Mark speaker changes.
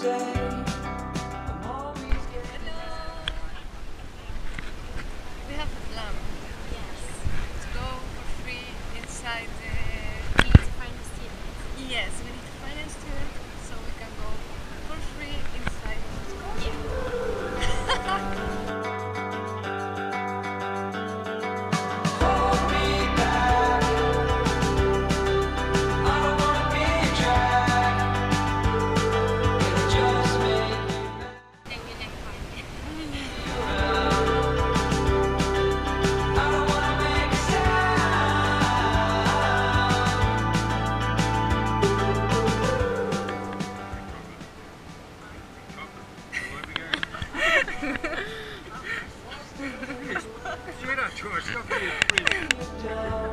Speaker 1: We have a plan.
Speaker 2: Yes.
Speaker 1: To go for free inside the...
Speaker 2: We need to find a student.
Speaker 1: Yes, we need to find a student so we can go for free inside the school.
Speaker 2: Yeah. Then you never find me.
Speaker 3: You're not George, don't be a freak.